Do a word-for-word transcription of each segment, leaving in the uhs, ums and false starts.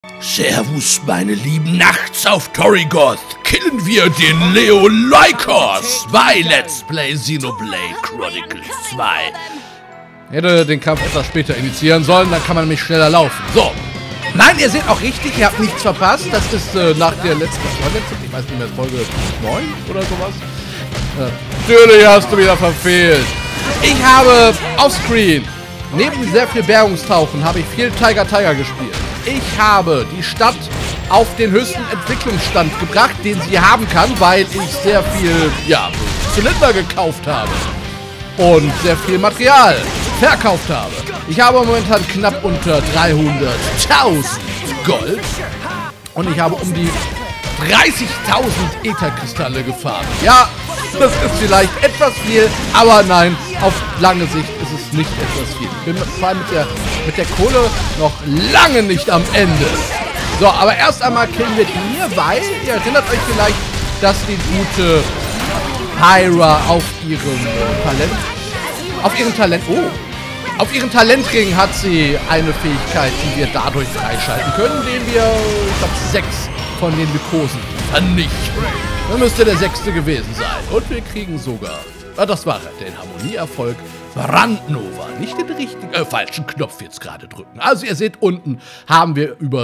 Servus, meine Lieben. Nachts auf Torrigoth killen wir den Leolikos bei Let's Play Xenoblade Chronicles zwei. Hätte den Kampf etwas später initiieren sollen, dann kann man nämlich schneller laufen. So. Nein, ihr seht auch richtig, ihr habt nichts verpasst. Das ist äh, nach der letzten, ich weiß nicht mehr, Folge neun oder sowas. Äh, natürlich hast du wieder verfehlt. Ich habe offscreen, neben sehr viel Bergungstauchen, habe ich viel Tiger Tiger gespielt. Ich habe die Stadt auf den höchsten Entwicklungsstand gebracht, den sie haben kann, weil ich sehr viel, ja, Zylinder gekauft habe. Und sehr viel Material verkauft habe. Ich habe momentan knapp unter dreihunderttausend Gold. Und ich habe um die dreißigtausend Ätherkristalle gefarmt. Ja, das ist vielleicht etwas viel, aber nein, auf lange Sicht ist es nicht etwas viel. Ich bin vor allem mit der, mit der Kohle noch lange nicht am Ende. So, aber erst einmal killen wir die hier, weil, ihr erinnert euch vielleicht, dass die gute Pyra auf ihrem äh, Talent, auf ihrem Talent, oh, auf ihrem Talentring hat sie eine Fähigkeit, die wir dadurch freischalten können, indem wir, ich glaube, sechs von den Lykosen vernichten. Dann müsste der sechste gewesen sein. Und wir kriegen sogar, ah, das war den Harmonieerfolg, Brandnova. Nicht den richtigen, äh, falschen Knopf jetzt gerade drücken. Also ihr seht, unten haben wir über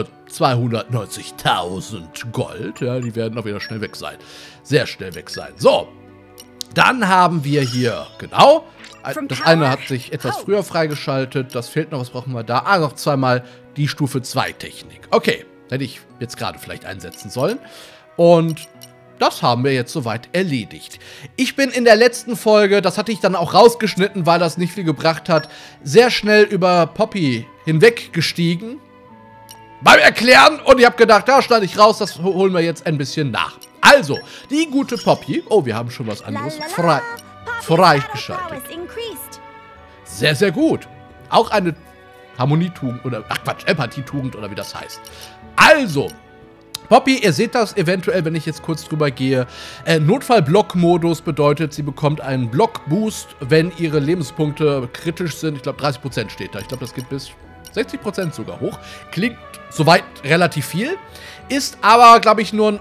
zweihundertneunzigtausend Gold. Ja, die werden auch wieder schnell weg sein. Sehr schnell weg sein. So, dann haben wir hier, genau, das eine hat sich etwas früher freigeschaltet. Das fehlt noch, was brauchen wir da? Ah, noch zweimal die Stufe zwei Technik. Okay, hätte ich jetzt gerade vielleicht einsetzen sollen. Und das haben wir jetzt soweit erledigt. Ich bin in der letzten Folge, das hatte ich dann auch rausgeschnitten, weil das nicht viel gebracht hat, sehr schnell über Poppy hinweggestiegen beim Erklären. Und ich habe gedacht, da schneide ich raus, das holen wir jetzt ein bisschen nach. Also, die gute Poppy, oh, wir haben schon was anderes frei, freigeschaltet. Sehr, sehr gut. Auch eine Harmonietugend oder, ach Quatsch, Empathietugend oder wie das heißt. Also, Poppy, ihr seht das eventuell, wenn ich jetzt kurz drüber gehe. Äh, Notfall-Block-Modus bedeutet, sie bekommt einen Block-Boost, wenn ihre Lebenspunkte kritisch sind. Ich glaube, dreißig Prozent steht da. Ich glaube, das geht bis sechzig Prozent sogar hoch. Klingt soweit relativ viel. Ist aber, glaube ich, nur ein...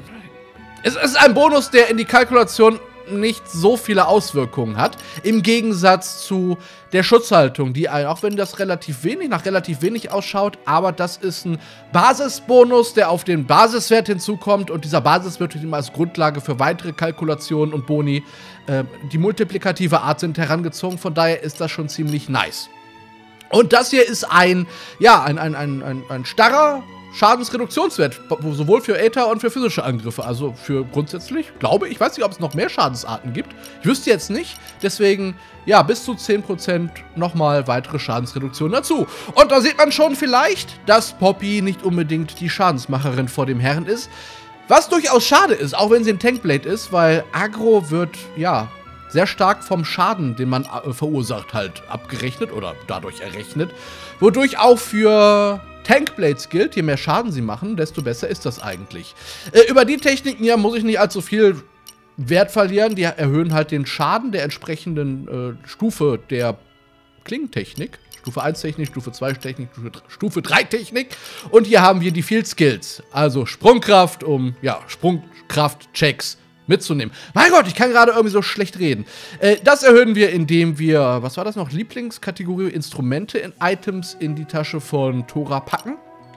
Es ist ein Bonus, der in die Kalkulation nicht so viele Auswirkungen hat, im Gegensatz zu der Schutzhaltung, die, auch wenn das relativ wenig, nach relativ wenig ausschaut, aber das ist ein Basisbonus, der auf den Basiswert hinzukommt und dieser Basiswert wird immer als Grundlage für weitere Kalkulationen und Boni, äh, die multiplikative Art sind herangezogen, von daher ist das schon ziemlich nice. Und das hier ist ein, ja, ein, ein, ein, ein, ein starrer Schadensreduktionswert, sowohl für Äther und für physische Angriffe. Also für grundsätzlich, glaube ich, ich weiß nicht, ob es noch mehr Schadensarten gibt. Ich wüsste jetzt nicht. Deswegen, ja, bis zu zehn Prozent nochmal weitere Schadensreduktion dazu. Und da sieht man schon vielleicht, dass Poppy nicht unbedingt die Schadensmacherin vor dem Herrn ist. Was durchaus schade ist, auch wenn sie ein Tankblade ist, weil Agro wird, ja, sehr stark vom Schaden, den man äh, verursacht, halt abgerechnet oder dadurch errechnet. Wodurch auch für Tankblades gilt, je mehr Schaden sie machen, desto besser ist das eigentlich. Äh, über die Techniken hier muss ich nicht allzu viel Wert verlieren. Die erhöhen halt den Schaden der entsprechenden äh, Stufe der Klingentechnik. Stufe eins Technik, Stufe zwei Technik, Stufe drei Technik. Und hier haben wir die Field Skills. Also Sprungkraft, um, ja, Sprungkraft-Checks mitzunehmen. Mein Gott, ich kann gerade irgendwie so schlecht reden. Äh, das erhöhen wir, indem wir, was war das noch, Lieblingskategorie Instrumente in Items in die Tasche von Tora packen.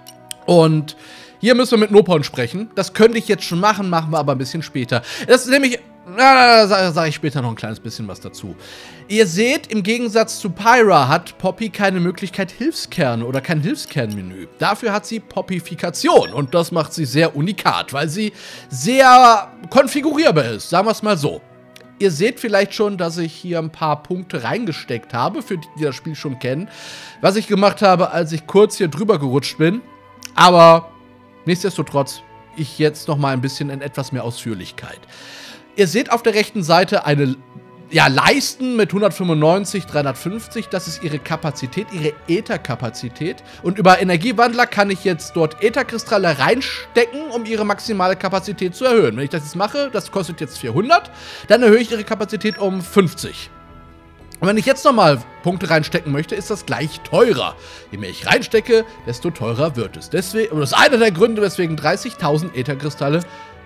Und hier müssen wir mit Nopon sprechen. Das könnte ich jetzt schon machen, machen wir aber ein bisschen später. Das ist nämlich, na, da sage ich später noch ein kleines bisschen was dazu. Ihr seht, im Gegensatz zu Pyra hat Poppy keine Möglichkeit Hilfskerne oder kein Hilfskernmenü. Dafür hat sie Poppifikation und das macht sie sehr unikat, weil sie sehr konfigurierbar ist, sagen wir es mal so. Ihr seht vielleicht schon, dass ich hier ein paar Punkte reingesteckt habe, für die, die das Spiel schon kennen. Was ich gemacht habe, als ich kurz hier drüber gerutscht bin. Aber nichtsdestotrotz, ich jetzt noch mal ein bisschen in etwas mehr Ausführlichkeit. Ihr seht auf der rechten Seite eine, ja, Leisten mit hundertfünfundneunzig, dreihundertfünfzig. Das ist ihre Kapazität, ihre Ätherkapazität. Und über Energiewandler kann ich jetzt dort Ätherkristalle reinstecken, um ihre maximale Kapazität zu erhöhen. Wenn ich das jetzt mache, das kostet jetzt vierhundert, dann erhöhe ich ihre Kapazität um fünfzig. Und wenn ich jetzt nochmal Punkte reinstecken möchte, ist das gleich teurer. Je mehr ich reinstecke, desto teurer wird es. Deswegen, und das ist einer der Gründe, weswegen dreißigtausend Ätherkristalle,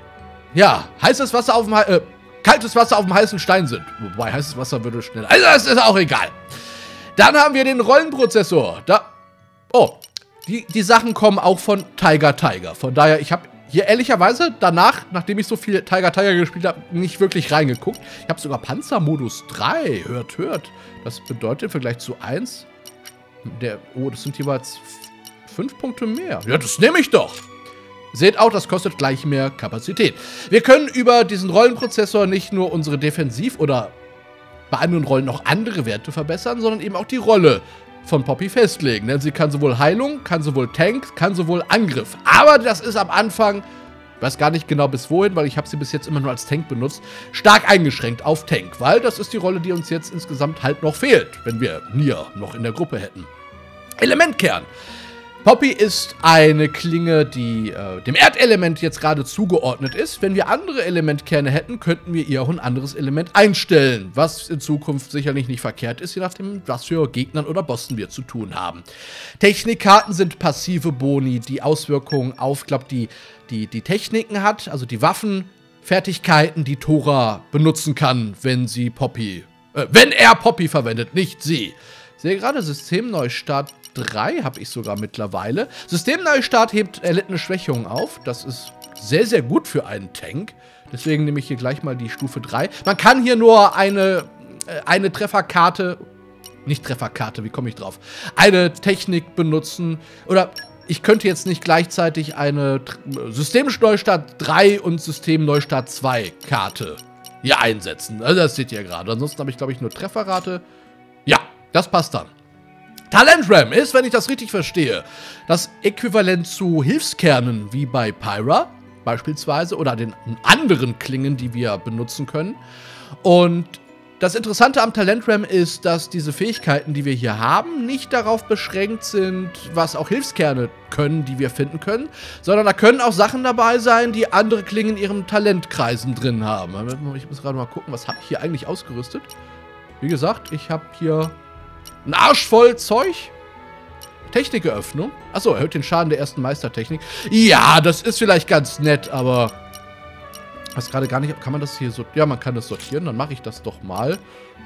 ja, heißes Wasser auf dem, äh, kaltes Wasser auf dem heißen Stein sind. Wobei heißes Wasser würde schneller. Also das ist auch egal. Dann haben wir den Rollenprozessor. Da, oh, die, die Sachen kommen auch von Tiger Tiger. Von daher, ich habe hier ehrlicherweise danach, nachdem ich so viel Tiger Tiger gespielt habe, nicht wirklich reingeguckt. Ich habe sogar Panzermodus drei. Hört, hört. Das bedeutet im Vergleich zu eins, der, oh, das sind jeweils fünf Punkte mehr. Ja, das nehme ich doch. Seht auch, das kostet gleich mehr Kapazität. Wir können über diesen Rollenprozessor nicht nur unsere Defensiv- oder bei anderen Rollen noch andere Werte verbessern, sondern eben auch die Rolle von Poppy festlegen. Denn sie kann sowohl Heilung, kann sowohl Tank, kann sowohl Angriff. Aber das ist am Anfang, ich weiß gar nicht genau bis wohin, weil ich habe sie bis jetzt immer nur als Tank benutzt, stark eingeschränkt auf Tank. Weil das ist die Rolle, die uns jetzt insgesamt halt noch fehlt, wenn wir Nier noch in der Gruppe hätten. Elementkern. Poppy ist eine Klinge, die äh, dem Erdelement jetzt gerade zugeordnet ist. Wenn wir andere Elementkerne hätten, könnten wir ihr auch ein anderes Element einstellen, was in Zukunft sicherlich nicht verkehrt ist, je nachdem, was für Gegnern oder Bossen wir zu tun haben. Technikkarten sind passive Boni, die Auswirkungen auf, glaub, die, die, die Techniken hat, also die Waffenfertigkeiten, die Tora benutzen kann, wenn sie Poppy, äh, wenn er Poppy verwendet, nicht sie. Ich sehe gerade Systemneustart drei habe ich sogar mittlerweile. Systemneustart hebt erlittene Schwächungen auf. Das ist sehr, sehr gut für einen Tank. Deswegen nehme ich hier gleich mal die Stufe drei. Man kann hier nur eine, äh, eine Trefferkarte, nicht Trefferkarte, wie komme ich drauf? Eine Technik benutzen. Oder ich könnte jetzt nicht gleichzeitig eine Systemneustart drei und Systemneustart zwei Karte hier einsetzen. Also das seht ihr gerade. Ansonsten habe ich, glaube ich, nur Trefferrate. Ja, das passt dann. Talentram ist, wenn ich das richtig verstehe, das Äquivalent zu Hilfskernen wie bei Pyra beispielsweise oder den anderen Klingen, die wir benutzen können. Und das Interessante am Talentram ist, dass diese Fähigkeiten, die wir hier haben, nicht darauf beschränkt sind, was auch Hilfskerne können, die wir finden können, sondern da können auch Sachen dabei sein, die andere Klingen in ihren Talentkreisen drin haben. Ich muss gerade mal gucken, was habe ich hier eigentlich ausgerüstet? Wie gesagt, ich habe hier ein Arsch voll Zeug. Technikeröffnung. Achso, erhöht den Schaden der ersten Meistertechnik. Ja, das ist vielleicht ganz nett, aber ich weiß gerade gar nicht, kann man das hier so... Ja, man kann das sortieren, dann mache ich das doch mal.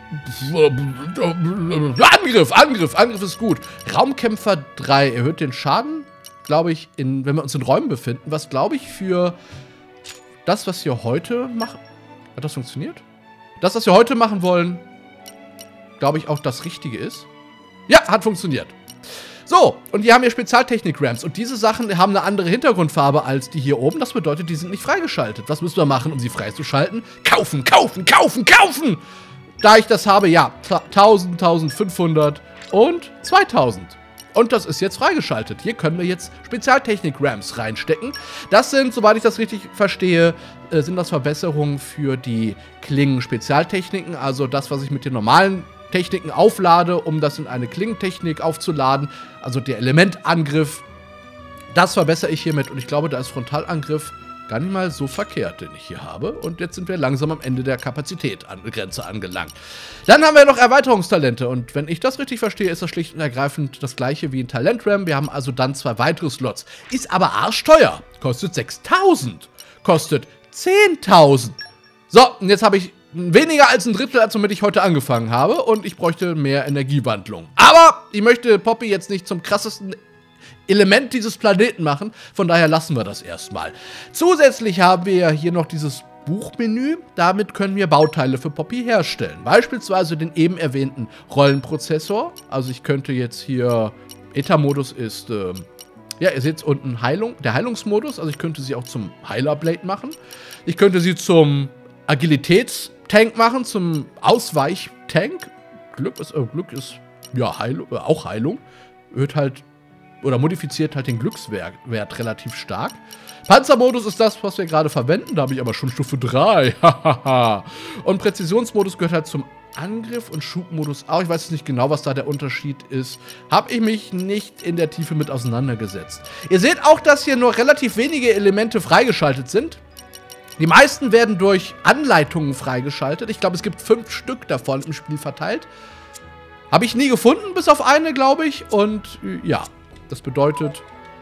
Angriff, Angriff, Angriff ist gut. Raumkämpfer drei erhöht den Schaden, glaube ich, in, wenn wir uns in Räumen befinden, was, glaube ich, für das, was wir heute machen... Hat das funktioniert? Das, was wir heute machen wollen, glaube ich, auch das Richtige ist. Ja, hat funktioniert. So, und wir haben hier Spezialtechnik-Ramps. Und diese Sachen haben eine andere Hintergrundfarbe als die hier oben. Das bedeutet, die sind nicht freigeschaltet. Was müssen wir machen, um sie freizuschalten? Kaufen, kaufen, kaufen, kaufen! Da ich das habe, ja, tausend, eintausendfünfhundert und zweitausend. Und das ist jetzt freigeschaltet. Hier können wir jetzt Spezialtechnik-Ramps reinstecken. Das sind, soweit ich das richtig verstehe, äh, sind das Verbesserungen für die Klingen-Spezialtechniken. Also das, was ich mit den normalen Techniken auflade, um das in eine Klingentechnik aufzuladen. Also der Elementangriff. Das verbessere ich hiermit. Und ich glaube, da ist Frontalangriff gar nicht mal so verkehrt, den ich hier habe. Und jetzt sind wir langsam am Ende der Kapazität-Grenze angelangt. Dann haben wir noch Erweiterungstalente. Und wenn ich das richtig verstehe, ist das schlicht und ergreifend das gleiche wie in Talentram. Wir haben also dann zwei weitere Slots. Ist aber arschteuer. Kostet sechstausend. Kostet zehntausend. So, und jetzt habe ich weniger als ein Drittel, als womit ich heute angefangen habe. Und ich bräuchte mehr Energiewandlung. Aber ich möchte Poppy jetzt nicht zum krassesten Element dieses Planeten machen. Von daher lassen wir das erstmal. Zusätzlich haben wir ja hier noch dieses Buchmenü. Damit können wir Bauteile für Poppy herstellen. Beispielsweise den eben erwähnten Rollenprozessor. Also ich könnte jetzt hier... Ether-Modus ist... Äh, ja, ihr seht unten Heilung, der Heilungsmodus. Also ich könnte sie auch zum Heilerblade machen. Ich könnte sie zum Agilitätstank machen, zum Ausweichtank. Glück ist, äh, Glück ist ja Heilung, äh, auch Heilung. Wird halt, oder modifiziert halt den Glückswert Wert relativ stark. Panzermodus ist das, was wir gerade verwenden. Da habe ich aber schon Stufe drei. Und Präzisionsmodus gehört halt zum Angriff und Schubmodus auch. Ich weiß jetzt nicht genau, was da der Unterschied ist. Habe ich mich nicht in der Tiefe mit auseinandergesetzt. Ihr seht auch, dass hier nur relativ wenige Elemente freigeschaltet sind. Die meisten werden durch Anleitungen freigeschaltet. Ich glaube, es gibt fünf Stück davon im Spiel verteilt. Habe ich nie gefunden, bis auf eine, glaube ich. Und äh, ja, das bedeutet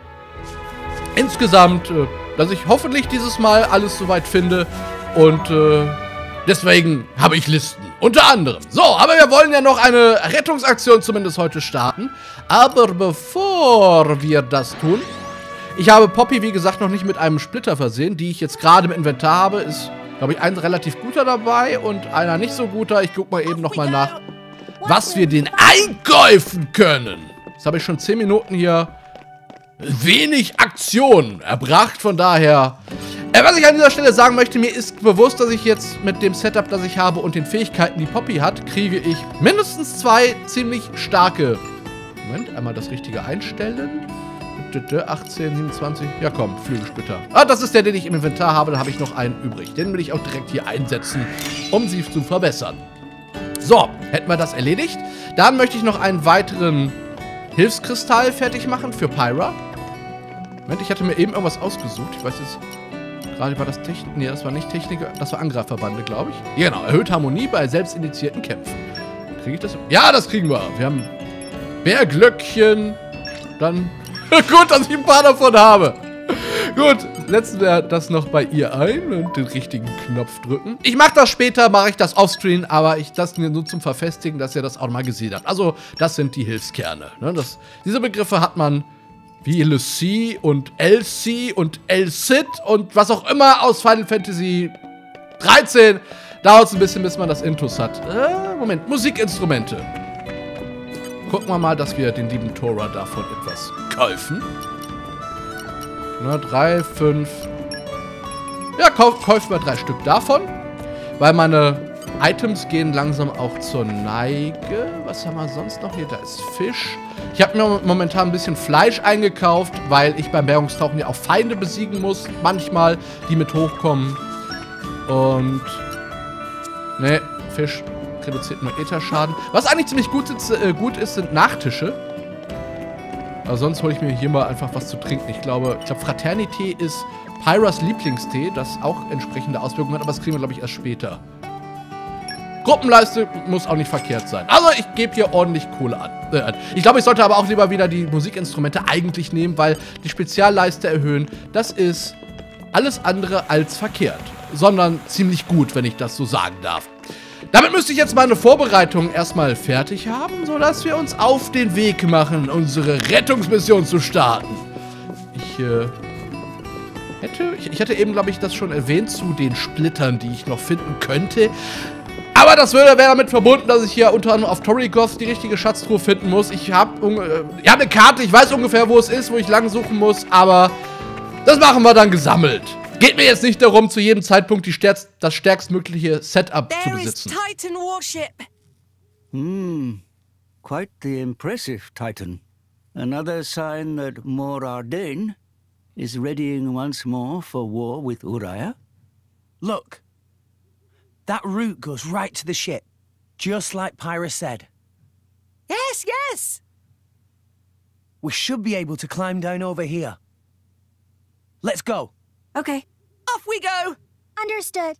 insgesamt, äh, dass ich hoffentlich dieses Mal alles soweit finde. Und äh, deswegen habe ich Listen. Unter anderem. So, aber wir wollen ja noch eine Rettungsaktion zumindest heute starten. Aber bevor wir das tun, ich habe Poppy, wie gesagt, noch nicht mit einem Splitter versehen, die ich jetzt gerade im Inventar habe. Ist, glaube ich, ein relativ guter dabei und einer nicht so guter. Ich gucke mal eben noch mal nach, was wir den einkäufen können. Jetzt habe ich schon zehn Minuten hier wenig Aktion erbracht, von daher... Äh, was ich an dieser Stelle sagen möchte, mir ist bewusst, dass ich jetzt mit dem Setup, das ich habe und den Fähigkeiten, die Poppy hat, kriege ich mindestens zwei ziemlich starke... Moment, einmal das Richtige einstellen. achtzehn, siebenundzwanzig, ja komm, Flügelsplitter. Ah, das ist der, den ich im Inventar habe, da habe ich noch einen übrig. Den will ich auch direkt hier einsetzen, um sie zu verbessern. So, hätten wir das erledigt. Dann möchte ich noch einen weiteren Hilfskristall fertig machen für Pyra. Moment, ich hatte mir eben irgendwas ausgesucht. Ich weiß jetzt, gerade war das Technik... Nee, das war nicht Techniker, das war Angreiferbande, glaube ich. Ja, genau, erhöht Harmonie bei selbstinitiierten Kämpfen. Kriege ich das? Ja, das kriegen wir. Wir haben Bärglöckchen, dann... Gut, dass ich ein paar davon habe. Gut, setzen wir das noch bei ihr ein und den richtigen Knopf drücken. Ich mache das später, mache ich das offscreen, aber ich das nur zum Verfestigen, dass ihr das auch mal gesehen habt. Also, das sind die Hilfskerne. Ne? Das, diese Begriffe hat man wie Lucy und Elsie und El-Cid und was auch immer aus Final Fantasy dreizehn. Dauert es ein bisschen, bis man das Intus hat. Äh, Moment, Musikinstrumente. Gucken wir mal, dass wir den lieben Tora davon etwas kaufen. Na, drei, fünf. Ja, kauf, kaufen wir drei Stück davon. Weil meine Items gehen langsam auch zur Neige. Was haben wir sonst noch hier? Da ist Fisch. Ich habe mir momentan ein bisschen Fleisch eingekauft, weil ich beim Bergungstauchen ja auch Feinde besiegen muss. Manchmal, die mit hochkommen. Und... Ne, Fisch reduziert nur Ätherschaden. Was eigentlich ziemlich gut ist, äh, gut ist, sind Nachtische. Aber sonst hole ich mir hier mal einfach was zu trinken. Ich glaube, ich glaube Fraternity ist Pyras Lieblingstee, das auch entsprechende Auswirkungen hat, aber das kriegen wir, glaube ich, erst später. Gruppenleiste muss auch nicht verkehrt sein. Also, ich gebe hier ordentlich Kohle an. Äh, ich glaube, ich sollte aber auch lieber wieder die Musikinstrumente eigentlich nehmen, weil die Spezialleiste erhöhen, das ist alles andere als verkehrt. Sondern ziemlich gut, wenn ich das so sagen darf. Damit müsste ich jetzt meine Vorbereitung erstmal fertig haben, sodass wir uns auf den Weg machen, unsere Rettungsmission zu starten. Ich, äh, hätte, ich, ich hatte eben, glaube ich, das schon erwähnt zu den Splittern, die ich noch finden könnte. Aber das wäre damit verbunden, dass ich hier unter anderem auf Torrigoth die richtige Schatztruhe finden muss. Ich habe äh, hab eine Karte, ich weiß ungefähr, wo es ist, wo ich lang suchen muss, aber das machen wir dann gesammelt. Geht mir jetzt nicht darum, zu jedem Zeitpunkt die stärkst, das stärkstmögliche Setup zu besitzen. Titan warship. Hmm, quite the impressive Titan. Another sign that Morardain is readying once more for war with Uriah. Look, that route goes right to the ship, just like Pyra said. Yes, yes. We should be able to climb down over here. Let's go. Okay. Off we go! Understood.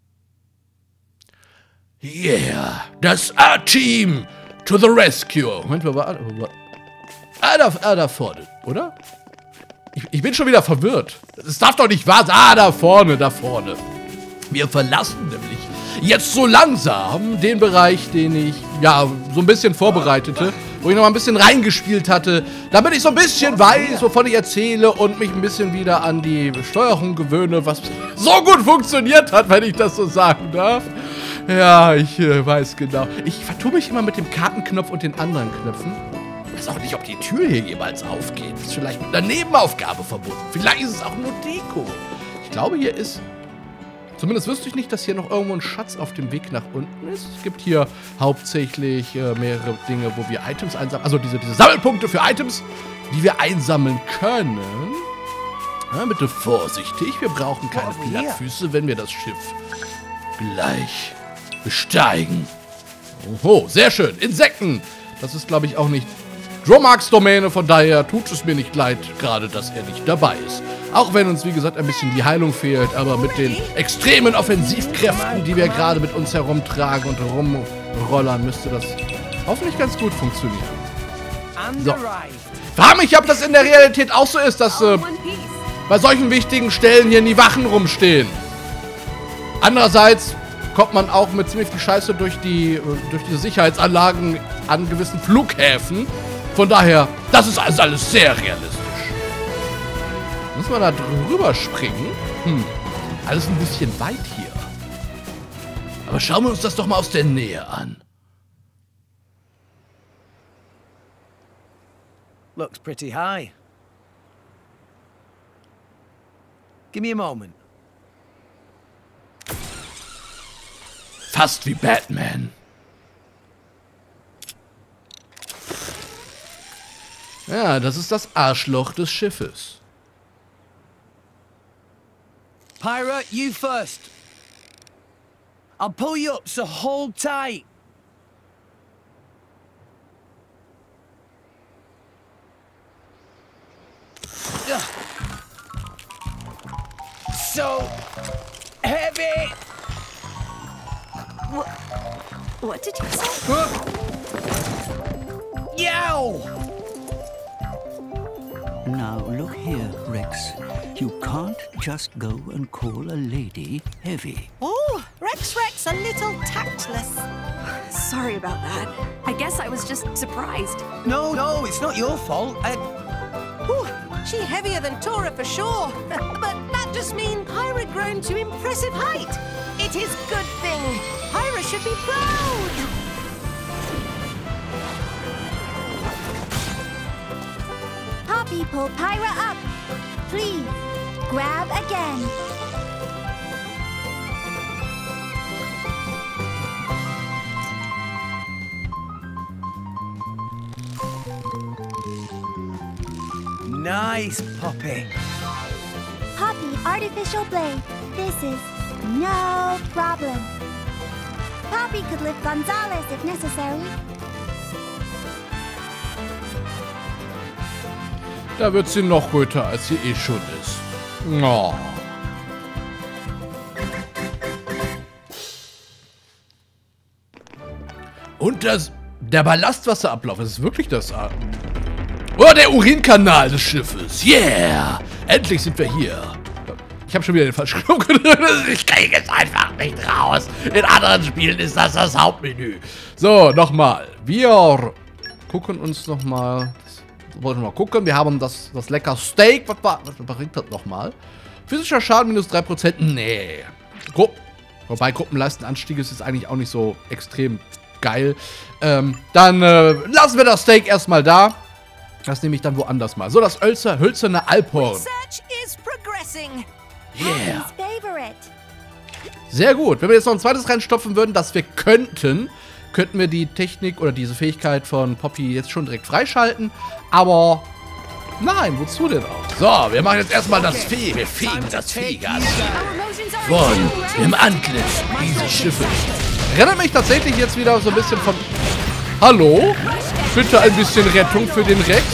Yeah, das A-Team to the rescue. Moment, wo war... Wo war ah, da, ah, da vorne, oder? Ich, ich bin schon wieder verwirrt. Das darf doch nicht wahr sein. Ah, da vorne, da vorne. Wir verlassen nämlich jetzt so langsam den Bereich, den ich, ja, so ein bisschen vorbereitete, wo ich noch mal ein bisschen reingespielt hatte, damit ich so ein bisschen weiß, wovon ich erzähle und mich ein bisschen wieder an die Steuerung gewöhne, was so gut funktioniert hat, wenn ich das so sagen darf. Ja, ich äh, weiß genau. Ich vertue mich immer mit dem Kartenknopf und den anderen Knöpfen. Ich weiß auch nicht, ob die Tür hier jeweils aufgeht. Das ist vielleicht mit einer Nebenaufgabe verbunden. Vielleicht ist es auch nur Deko. Ich glaube, hier ist... Zumindest wüsste ich nicht, dass hier noch irgendwo ein Schatz auf dem Weg nach unten ist. Es gibt hier hauptsächlich äh, mehrere Dinge, wo wir Items einsammeln. Also diese, diese Sammelpunkte für Items, die wir einsammeln können. Ja, bitte vorsichtig. Wir brauchen keine Plattfüße, wenn wir das Schiff gleich besteigen. Oho, sehr schön. Insekten. Das ist, glaube ich, auch nicht Dromarks Domäne. Von daher tut es mir nicht leid, gerade, dass er nicht dabei ist. Auch wenn uns, wie gesagt, ein bisschen die Heilung fehlt, aber mit den extremen Offensivkräften, die wir gerade mit uns herumtragen und rumrollern, müsste das hoffentlich ganz gut funktionieren. So. Frag mich, ob das in der Realität auch so ist, dass äh, bei solchen wichtigen Stellen hier nie Wachen rumstehen. Andererseits kommt man auch mit ziemlich viel Scheiße durch die, durch die Sicherheitsanlagen an gewissen Flughäfen. Von daher, das ist also alles sehr realistisch. Müssen wir da drüber springen? Hm, alles ein bisschen weit hier. Aber schauen wir uns das doch mal aus der Nähe an. Looks pretty high. Give me a moment. Fast wie Batman. Ja, das ist das Arschloch des Schiffes. Pyra, you first. I'll pull you up, so hold tight. Ugh. So heavy. What, what did you say? Yow! Now, look here, Rex. You can't just go and call a lady heavy. Oh, Rex Rex, a little tactless. Sorry about that. I guess I was just surprised. No, no, it's not your fault. I... Ooh, she heavier than Tora for sure. But that just means Pyra grown to impressive height. It is good thing. Pyra should be proud. Poppy, pull Pyra up. Please, grab again. Nice, Poppy. Poppy, artificial blade. This is no problem. Poppy could lift Gonzalez if necessary. Da wird sie noch röter, als sie eh schon ist. Oh. Und das, der Ballastwasserablauf, das ist wirklich das... Oh, der Urinkanal des Schiffes. Yeah! Endlich sind wir hier. Ich habe schon wieder den falschen Knopf gedrückt. Ich kriege es einfach nicht raus. In anderen Spielen ist das das Hauptmenü. So, nochmal. Wir gucken uns nochmal... Wollen wir mal gucken. Wir haben das, das lecker Steak. Was, war, was bringt das nochmal? Physischer Schaden minus drei Prozent. Nee. Gru Wobei Gruppenleistenanstieg ist jetzt eigentlich auch nicht so extrem geil. Ähm, dann äh, lassen wir das Steak erstmal da. Das nehme ich dann woanders mal. So, das Hölzer, hölzerne Alphorn. Yeah. Sehr gut. Wenn wir jetzt noch ein zweites reinstopfen würden, dass wir könnten, könnten wir die Technik oder diese Fähigkeit von Poppy jetzt schon direkt freischalten. Aber nein, wozu denn auch? So, wir machen jetzt erstmal das Fee. Wir fegen das Feegas von dem Antlitz dieses Schiffes. Erinnert mich tatsächlich jetzt wieder so ein bisschen von... Hallo? Bitte ein bisschen Rettung für den Rex.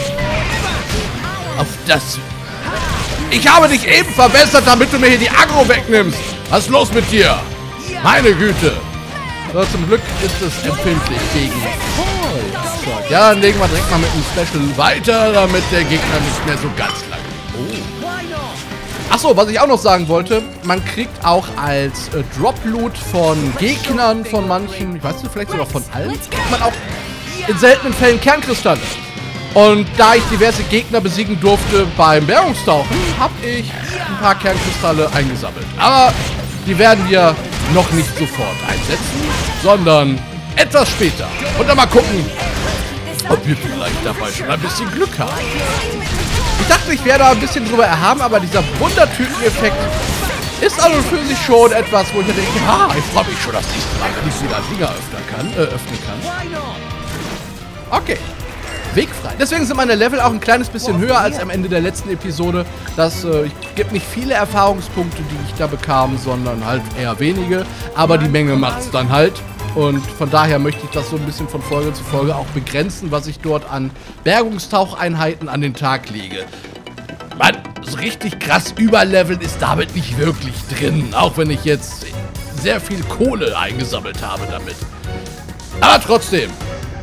Auf das... Ich habe dich eben verbessert, damit du mir hier die Aggro wegnimmst. Was ist los mit dir? Meine Güte. So, zum Glück ist es empfindlich gegen Feuerzeug. Ja, dann legen wir direkt mal mit einem Special weiter, damit der Gegner nicht mehr so ganz lang. Oh. Achso, was ich auch noch sagen wollte, man kriegt auch als äh, Drop-Loot von Gegnern, von manchen, ich weiß nicht, vielleicht sogar von allen, kriegt man auch in seltenen Fällen Kernkristalle. Und da ich diverse Gegner besiegen durfte beim Bergungstauchen, habe ich ein paar Kernkristalle eingesammelt. Aber die werden wir noch nicht sofort einsetzen, sondern etwas später. Und dann mal gucken, ob wir vielleicht dabei schon ein bisschen Glück haben. Ich dachte, ich wäre da ein bisschen drüber erhaben, aber dieser Wundertüten-Effekt ist also für sich schon etwas, wo ich mir denke, ha, ich freue mich schon das nächste Mal, wenn ich wieder Dinger öffnen kann, äh, öffnen kann. Okay. Weg frei. Deswegen sind meine Level auch ein kleines bisschen höher als am Ende der letzten Episode. Das äh, gibt nicht viele Erfahrungspunkte, die ich da bekam, sondern halt eher wenige. Aber die Menge macht's dann halt. Und von daher möchte ich das so ein bisschen von Folge zu Folge auch begrenzen, was ich dort an Bergungstaucheinheiten an den Tag lege. Mann, so richtig krass überleveln ist damit nicht wirklich drin. Auch wenn ich jetzt sehr viel Kohle eingesammelt habe damit. Aber trotzdem,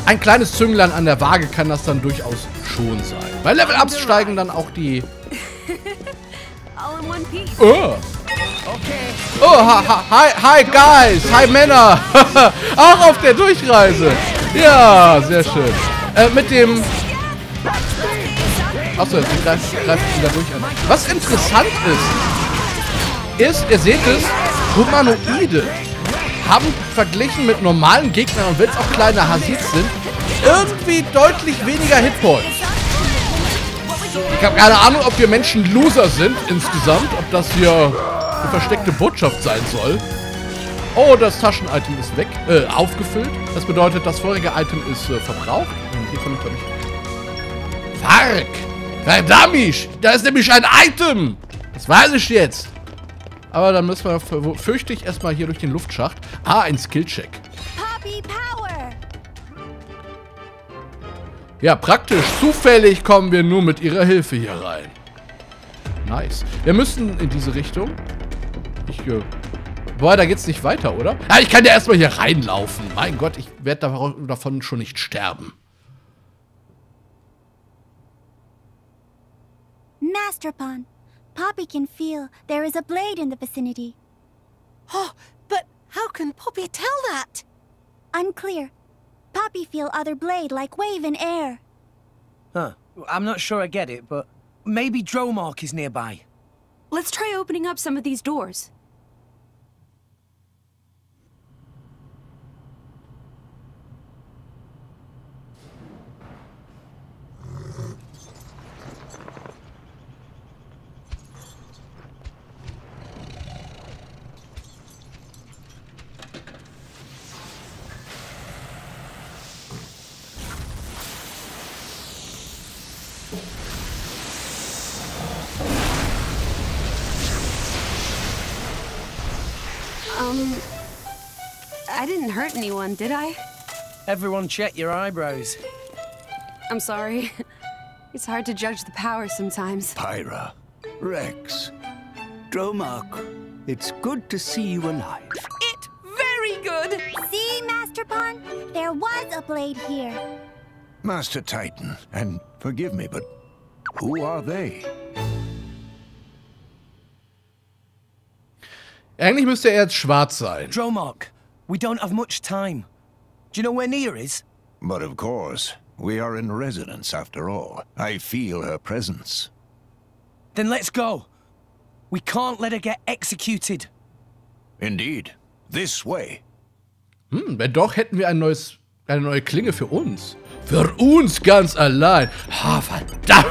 ein kleines Zünglein an der Waage kann das dann durchaus schon sein. Bei Level-Ups steigen dann auch die... Oh, oh hi, hi, hi guys, hi Männer. Auch auf der Durchreise. Ja, sehr schön. Äh, mit dem... Achso, jetzt greift wieder durch an. Was interessant ist, ist, ihr seht es, Humanoide haben verglichen mit normalen Gegnern, und wenn es auch kleine Hasids sind, irgendwie deutlich weniger Hitpoints. Ich habe keine Ahnung, ob wir Menschen Loser sind insgesamt, ob das hier eine versteckte Botschaft sein soll. Oh, das Taschenitem ist weg, äh, aufgefüllt. Das bedeutet, das vorige Item ist äh, verbraucht. Hier komme ich, glaube ich... Fuck! Verdammt! Da ist nämlich ein Item! Das weiß ich jetzt. Aber dann müssen wir, fürchte ich, erstmal hier durch den Luftschacht. Ah, ein Skillcheck. Poppy Power! Ja, praktisch. Zufällig kommen wir nur mit ihrer Hilfe hier rein. Nice. Wir müssen in diese Richtung. Ich, äh... Boah, da geht's nicht weiter, oder? Ah, ich kann ja erstmal hier reinlaufen. Mein Gott, ich werde davon schon nicht sterben. Master Pawn, Poppy can feel there is a blade in the vicinity. Oh, but how can Poppy tell that? Unclear. Poppy feel other blade like wave in air. Huh. I'm not sure I get it, but maybe Dromark is nearby. Let's try opening up some of these doors. Um, I didn't hurt anyone, did I? Everyone check your eyebrows. I'm sorry. It's hard to judge the power sometimes. Pyra, Rex, Dromark, it's good to see you alive. It very good! See, Master Pawn? There was a blade here. Master Titan, and forgive me, but who are they? Eigentlich müsste er jetzt schwarz sein. Dromark, we don't have much time. Do you know where Nia is? But of course, we are in residence after all. I feel her presence. Then let's go. We can't let her get executed. Indeed. This way. Hm, wenn doch, hätten wir ein neues, eine neue Klinge für uns. Für uns ganz allein. Ha, verdammt.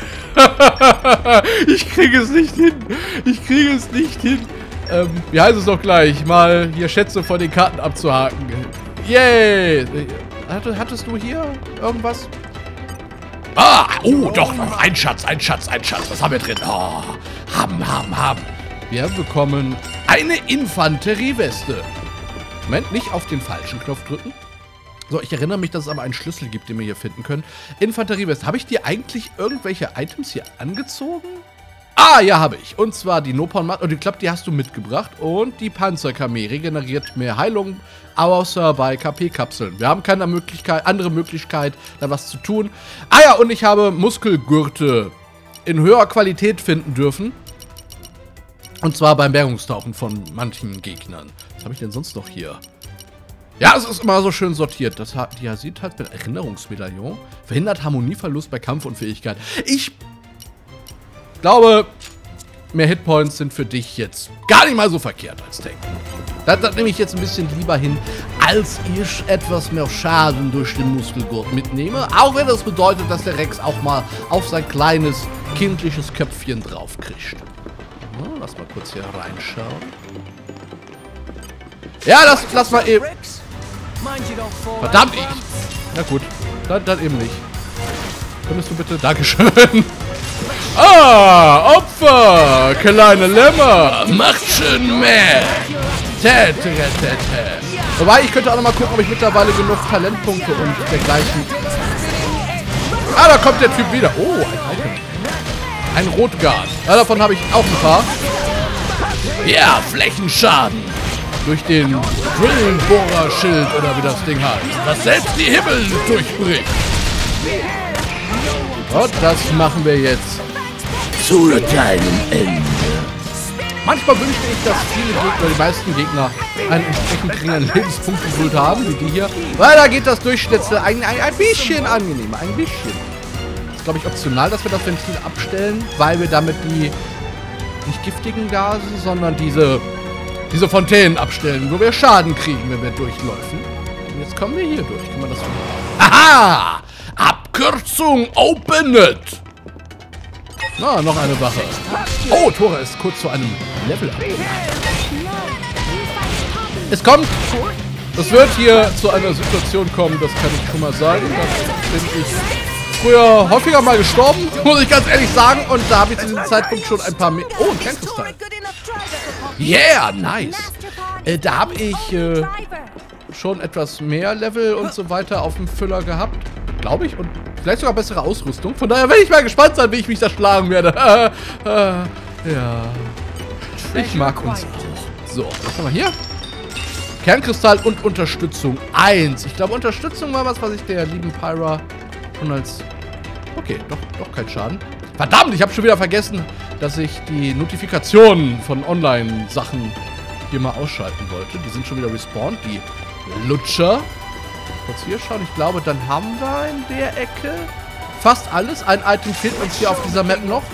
Ich kriege es nicht hin. Ich kriege es nicht hin. Ähm, wie heißt es doch gleich? Mal hier Schätze von den Karten abzuhaken. Yay! Hattest du hier irgendwas? Ah! Oh, doch! Ein Schatz, ein Schatz, ein Schatz. Was haben wir drin? Oh, haben, haben, haben. Wir bekommen eine Infanterieweste. Moment, nicht auf den falschen Knopf drücken. So, ich erinnere mich, dass es aber einen Schlüssel gibt, den wir hier finden können. Infanterieweste. Habe ich dir eigentlich irgendwelche Items hier angezogen? Ah, ja, habe ich. Und zwar die Nopon-Matte. Und ich glaube, die hast du mitgebracht. Und die Panzerkamee regeneriert mehr Heilung, außer bei K P-Kapseln. Wir haben keine Möglichkeit, andere Möglichkeit, da was zu tun. Ah ja, und ich habe Muskelgürte in höherer Qualität finden dürfen. Und zwar beim Bergungstauchen von manchen Gegnern. Was habe ich denn sonst noch hier? Ja, es ist immer so schön sortiert. Das hat, die sieht halt mit Erinnerungsmedaillon. Verhindert Harmonieverlust bei Kampfunfähigkeit. Ich glaube, mehr Hitpoints sind für dich jetzt gar nicht mal so verkehrt als denken. Das, das nehme ich jetzt ein bisschen lieber hin, als ich etwas mehr Schaden durch den Muskelgurt mitnehme. Auch wenn das bedeutet, dass der Rex auch mal auf sein kleines, kindliches Köpfchen drauf kriegt. So, lass mal kurz hier reinschauen. Ja, das lass mal eben. Verdammt, ich. Na gut, dann, dann eben nicht. Könntest du bitte? Dankeschön. Ah, Opfer! Kleine Lämmer! Macht schön mehr! Tä, tä, tä, tä. Wobei, ich könnte auch noch mal gucken, ob ich mittlerweile genug Talentpunkte und dergleichen... Ah, da kommt der Typ wieder. Oh, ein Item. Ein Rotgarn. Ja, davon habe ich auch ein paar. Ja, Flächenschaden. durch den Brillenbohrer-Schild oder wie das Ding heißt, das selbst die Himmel durchbricht. Und das machen wir jetzt zu deinem Ende. Manchmal wünschte ich, dass viele Gegner, die meisten Gegner, einen entsprechend geringeren Lebenspunktgeduld haben, wie die hier. Weil da geht das Durchschnitzel ein, ein, ein bisschen angenehmer, ein bisschen. Das ist, glaube ich, optional, dass wir das Ventil abstellen, weil wir damit die nicht giftigen Gase, sondern diese, diese Fontänen abstellen, wo wir Schaden kriegen, wenn wir durchläufen. Und jetzt kommen wir hier durch. Kann man das... Aha! Abkürzung Open It! Na, noch eine Wache. Oh, Tora ist kurz zu einem Level up. Es kommt, es wird hier zu einer Situation kommen, das kann ich schon mal sagen. Da bin ich früher häufiger mal gestorben, muss ich ganz ehrlich sagen. Und da habe ich zu diesem Zeitpunkt schon ein paar... Me oh, ein Kernkristall. Yeah, nice. Äh, da habe ich äh, schon etwas mehr Level und so weiter auf dem Füller gehabt, glaube ich. Und vielleicht sogar bessere Ausrüstung. Von daher werde ich mal gespannt sein, wie ich mich da schlagen werde. Äh, äh, ja. Ich mag uns auch. So, was haben wir hier? Kernkristall und Unterstützung eins. Ich glaube, Unterstützung war was, was ich der lieben Pyra schon als... Okay, doch, doch kein Schaden. Verdammt, ich habe schon wieder vergessen, dass ich die Notifikationen von Online-Sachen hier mal ausschalten wollte. Die sind schon wieder respawned, die Lutscher. Kurz hier schauen. Ich glaube, dann haben wir in der Ecke fast alles. Ein Item fehlt uns hier auf dieser Map noch.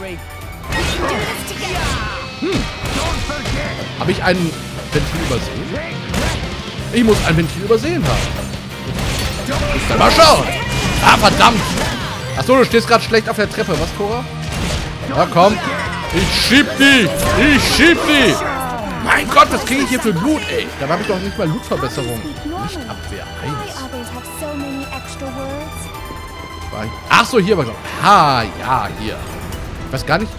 Hm. Habe ich ein Ventil übersehen? Ich muss ein Ventil übersehen haben. Mal schauen. Ah, verdammt. Achso, du stehst gerade schlecht auf der Treppe. Was, Tora? Ja, komm. Ich schieb die. Ich schieb die. Mein Gott, was kriege ich hier für Blut, ey? Dann habe ich doch nicht mal Lootverbesserung. Nicht Abwehr eins. Ach so, hier war doch. Ha, ja, hier. Ich weiß gar nicht.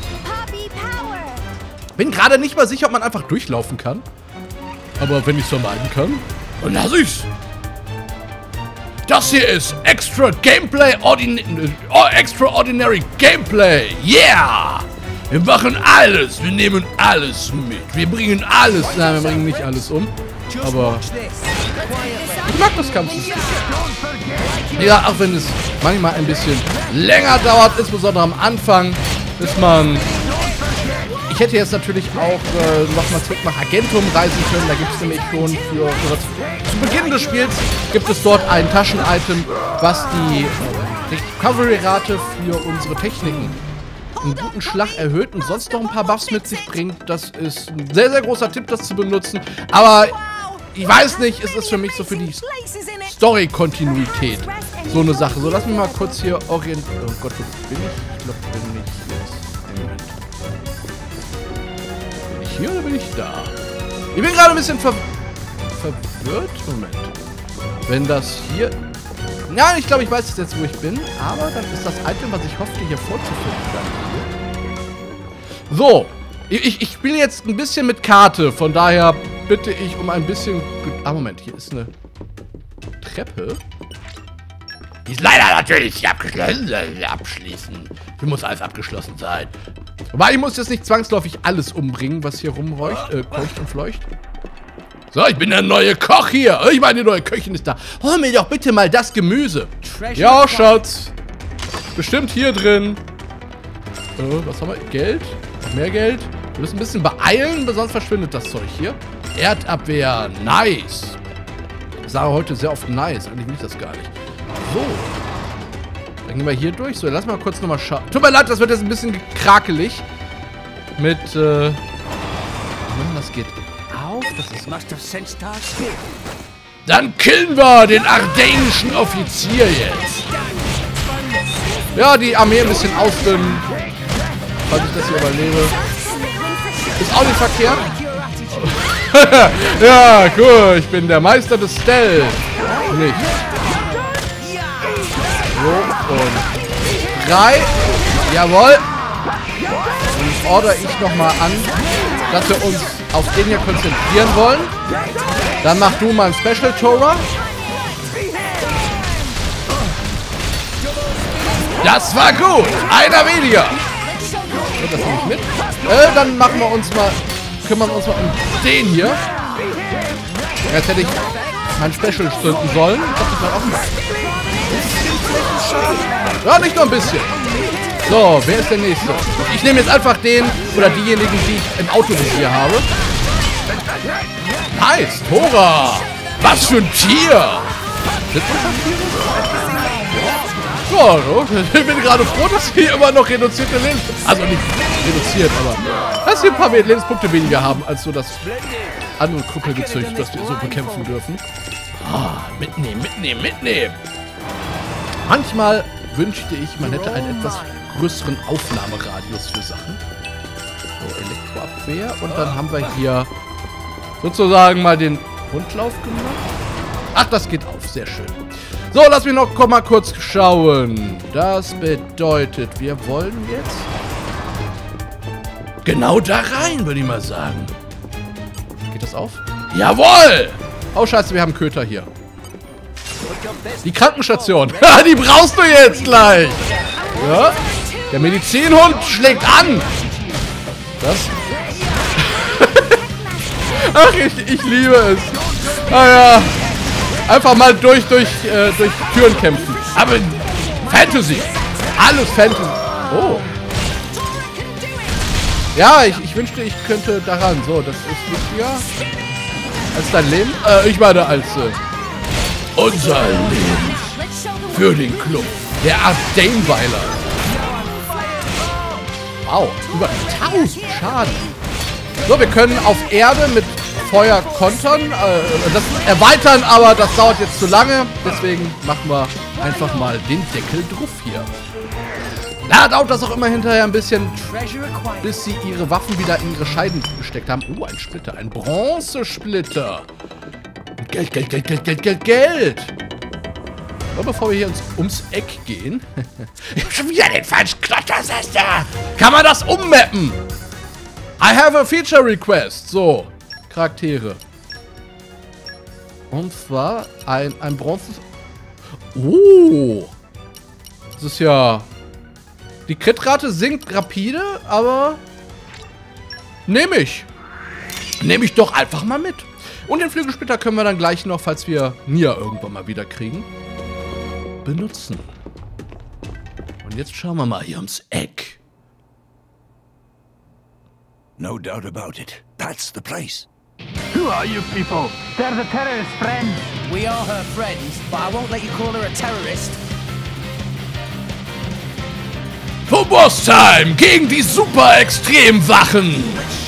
Bin gerade nicht mal sicher, ob man einfach durchlaufen kann. Aber wenn ich es vermeiden kann, dann lass ich's. Das hier ist Extra Gameplay, Ordin oh, Extraordinary Gameplay. Yeah! Wir machen alles. Wir nehmen alles mit. Wir bringen alles. Nein, wir bringen nicht alles um. Aber ich mag das Kampfsystem. Ja, auch wenn es manchmal ein bisschen länger dauert, insbesondere am Anfang, bis man... Ich hätte jetzt natürlich auch äh, nochmal zurück nach Argentum reisen können. Da gibt es nämlich schon für, für zu Beginn des Spiels gibt es dort ein Taschenitem, was die äh, Recovery-Rate für unsere Techniken einen guten Schlag erhöht und sonst noch ein paar Buffs mit sich bringt. Das ist ein sehr, sehr großer Tipp, das zu benutzen. Aber ich weiß nicht, es ist für mich so für die Story-Kontinuität so eine Sache. So, lass mich mal kurz hier orientieren. Oh Gott, wo bin ich? Ich glaube, bin ich jetzt. Moment. Bin ich hier oder bin ich da? Ich bin gerade ein bisschen ver verwirrt. Moment. Wenn das hier... Ja, ich glaube, ich weiß jetzt, wo ich bin. Aber dann ist das Item, was ich hoffte, hier vorzufinden. So. Ich, ich spiele jetzt ein bisschen mit Karte. Von daher bitte ich um ein bisschen... Ah, Moment. Hier ist eine Treppe. Die ist leider natürlich nicht abgeschlossen. Abschließen. Hier muss alles abgeschlossen sein. Wobei, ich muss jetzt nicht zwangsläufig alles umbringen, was hier rumräucht, äh, keucht und fleucht. So, ich bin der neue Koch hier. Ich meine, die neue Köchin ist da. Hol mir doch bitte mal das Gemüse. Ja, Schatz. Bestimmt hier drin. Äh, was haben wir? Geld? Noch mehr Geld? Wir müssen ein bisschen beeilen, sonst verschwindet das Zeug hier. Erdabwehr. Nice. Ich sage heute sehr oft nice. Eigentlich will ich das gar nicht. So. Dann gehen wir hier durch. So, lass mal kurz nochmal schauen. Tut mir leid, das wird jetzt ein bisschen krakelig. Mit, äh... das geht auf. Das ist... Dann killen wir den ardenischen Offizier jetzt. Ja, die Armee ein bisschen ausdünnen. Falls ich das hier überlebe. Ist auch nicht verkehrt. Ja, cool. Ich bin der Meister des Stealth. Nicht. So, und drei. Jawohl. Und ordere ich nochmal an, dass wir uns auf den hier konzentrieren wollen. Dann mach du mal ein Special, Tora. Das war gut. Einer weniger. Das nehme ich mit. Äh, dann machen wir uns mal, kümmern wir uns mal um den hier. Jetzt hätte ich mein Special stünden sollen. Das mal offen. Ja, nicht nur ein bisschen. So, wer ist der Nächste? Ich nehme jetzt einfach den oder diejenigen, die ich im Autovisier habe. Nice, Tora! Was für ein Tier! Sind Ja, ich bin gerade froh, dass wir immer noch reduzierte Lebens... Also nicht reduziert, aber... Dass wir ein paar mehr Lebenspunkte weniger haben, als so das andere Krüppelgezücht, das wir so bekämpfen dürfen. Ah, mitnehmen, mitnehmen, mitnehmen! Manchmal wünschte ich, man hätte einen etwas größeren Aufnahmeradius für Sachen. So, Elektroabwehr. Und dann haben wir hier sozusagen mal den Rundlauf gemacht. Ach, das geht auf. Sehr schön. So, lass mich noch mal kurz schauen. Das bedeutet, wir wollen jetzt genau da rein, würde ich mal sagen. Geht das auf? Jawohl! Oh, scheiße, wir haben Köter hier. Die Krankenstation. Die brauchst du jetzt gleich. Ja? Der Medizinhund schlägt an. Das? Ach, ich, ich liebe es. Ah ja. Einfach mal durch, durch, äh, durch Türen kämpfen. Aber Fantasy. Alles Fantasy. Oh. Ja, ich, ich wünschte, ich könnte daran. So, das ist wichtiger als dein Leben. Äh, ich meine, als äh, unser Leben. Für den Club. Der Ardenweiler. Wow, über tausend Schaden. So, wir können auf Erde mit Feuer kontern, äh, das erweitern, aber das dauert jetzt zu lange. Deswegen machen wir einfach mal den Deckel drauf hier. Da dauert das auch immer hinterher ein bisschen, bis sie ihre Waffen wieder in ihre Scheiden gesteckt haben. Oh, ein Splitter, ein Bronzesplitter. Geld, Geld, Geld, Geld, Geld, Geld, Geld. Aber bevor wir hier ums, ums Eck gehen. Ich hab schon wieder den falschen Knopf, das ist da. Kann man das ummappen? I have a feature request. So, Charaktere. Und zwar ein, ein Bronze... Oh. Das ist ja... Die Crit-Rate sinkt rapide, aber... Nehme ich. Nehme ich doch einfach mal mit. Und den Flügelsplitter können wir dann gleich noch, falls wir Nia irgendwann mal wieder kriegen, benutzen. Und jetzt schauen wir mal hier ums Eck. No doubt about it. That's the place. Who are you people? They're the terrorist friends. We are her friends, but I won't let you call her a terrorist. Phobos-Time gegen die Super-Extrem-Wachen.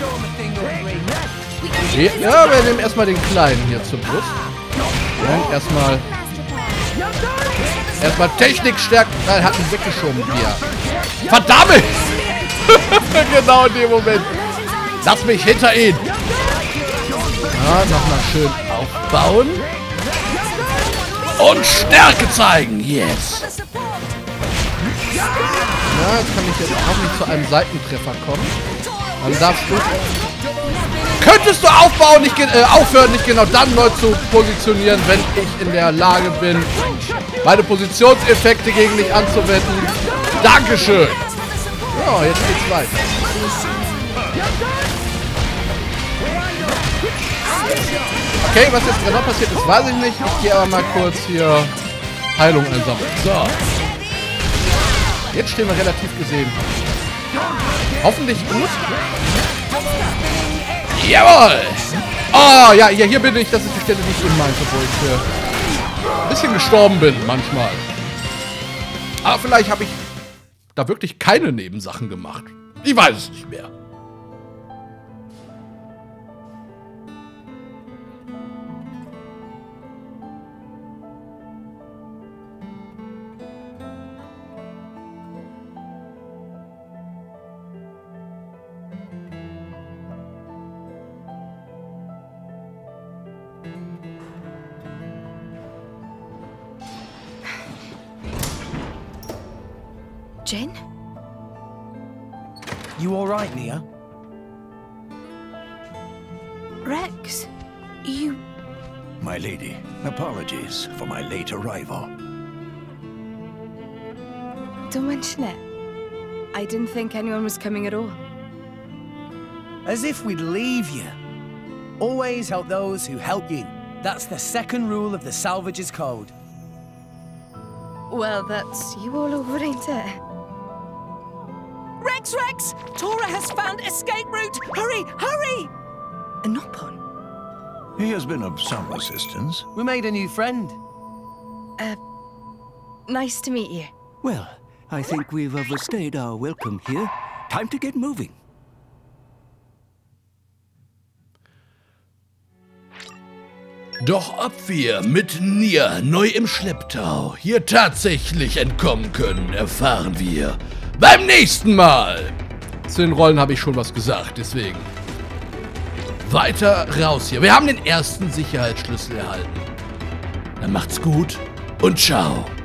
Ja, wir nehmen erstmal den Kleinen hier zur Brust. Und erstmal... Erstmal Technik stärken. Nein, hat ihn weggeschoben hier. Verdammt! Genau in dem Moment. Lass mich hinter ihn. Ja, nochmal schön aufbauen. Und Stärke zeigen. Yes. Ja, jetzt kann ich jetzt auch nicht zu einem Seitentreffer kommen. Dann darfst du... Könntest du aufbauen, nicht äh, aufhören, nicht genau dann neu zu positionieren, wenn ich in der Lage bin, meine Positionseffekte gegen dich anzuwenden. Dankeschön. Ja, jetzt geht's weiter. Okay, was jetzt genau passiert ist, weiß ich nicht. Ich gehe aber mal kurz hier Heilung einsammeln. So. Jetzt stehen wir relativ gesehen. Hoffentlich gut. Jawohl! Oh, ja, hier, hier bin ich. Das ist die Stelle, die ich eben meinte, wo ich äh, ein bisschen gestorben bin, manchmal. Aber vielleicht habe ich da wirklich keine Nebensachen gemacht. Ich weiß es nicht mehr. Jin? You all right, Nia? Rex, you... My lady, apologies for my late arrival. Don't mention it. I didn't think anyone was coming at all. As if we'd leave you. Always help those who help you. That's the second rule of the Salvage's Code. Well, that's you all over, ain't it? Rex, Rex! Tora has found escape route! Hurry, hurry! Anopon? He has been of some assistance. We made a new friend. Uh, nice to meet you. Well, I think we've overstayed our welcome here. Time to get moving. Doch ob wir mit Nier neu im Schlepptau hier tatsächlich entkommen können, erfahren wir beim nächsten Mal. Zu den Rollen habe ich schon was gesagt, deswegen. Weiter raus hier. Wir haben den ersten Sicherheitsschlüssel erhalten. Dann macht's gut und ciao.